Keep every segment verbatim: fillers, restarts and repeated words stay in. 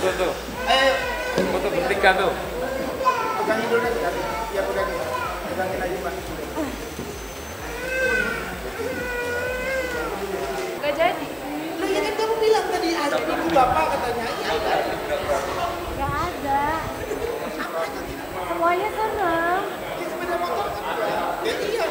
Foto tuh. Ayo. Foto bertiga tuh. Pegangin dulu deh. Ya pegangin. Pegangin aja Pak. Gak jadi. Loh ya kan kamu bilang tadi ada ibu bapak katanya. Iya kan? Gak ada. Semuanya seneng. Ya sepeda motor kan enggak. Ya iya.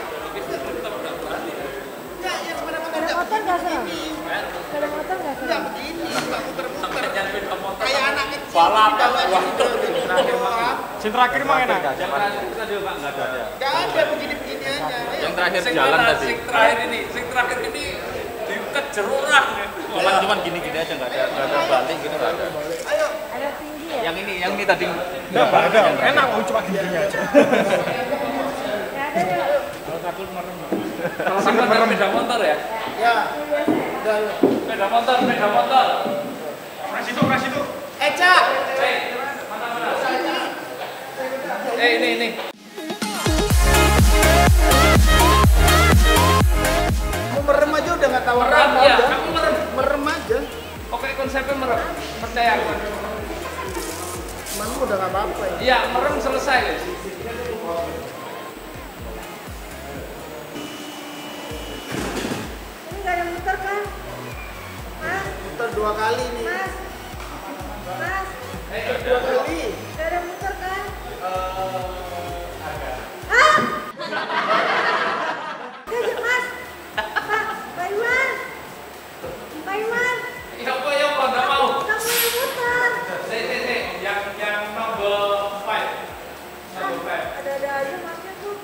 Enggak, ya sepeda motor Sepeda motor gak seneng? Sepeda motor gak enggak seneng? begini, enggak muter-muter. Kayak anak kecil. Balap. Wah, Yang terakhir mah enak. Yang terakhir itu tadi Pak nggak ada. enggak ada begini-begini aja. Yang terakhir Sing jalan mana? tadi. Sing terakhir ini, sing terakhir ini dikejar orang. Cuman cuman gini-gini aja nggak ada nggak ada balik gitu nggak ada. Ayo. Ada tinggi ya? Yang ini yang ini tadi Enggak ada. Enak kok cuma gini aja. Gak ada ya? Kalau sampai sepeda motor ya? Ya. Udah, yuk. Sepeda motor, sepeda motor. Pres itu, pres itu. Eca. Eh, mana mana? Eh ini ini. Kamu merem aja udah nggak tahu Merem apa ya, udah. kamu merem. Merem aja. Pokoknya konsepnya merem. Percaya aku. Kamu udah nggak apa-apa ya. Iya, merem selesai guys. Ini gak ada muter kan? Mas, Muter dua kali nih. mas, mas, Dua kali. gak ada muter kan? Hah? Gak mas, Pak, Pak Iwan, Pak Iwan, Ya apa ya apa nggak mau? kamu yang muter. Nih nih nih, yang yang number five, number five. Ada-ada aja masnya tuh.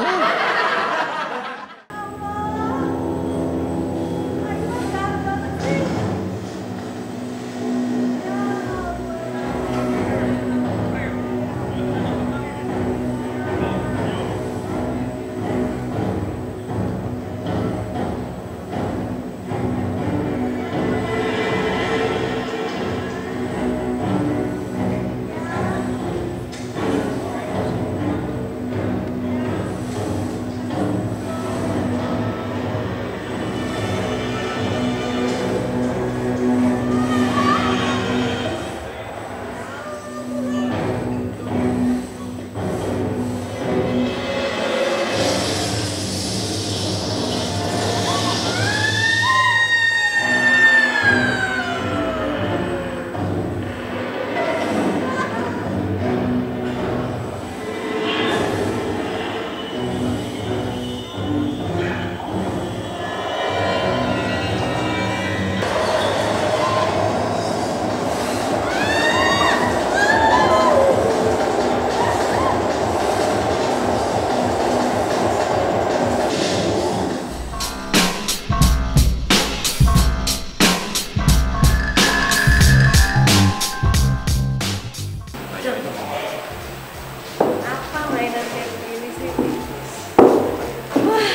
Apa mainan kayak begini sih? Wah.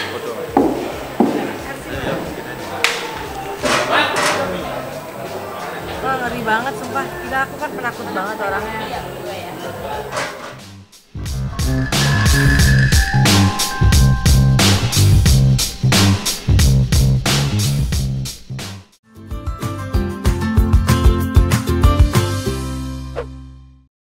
Wah, ngeri banget sumpah. Gila, aku kan penakut banget orangnya.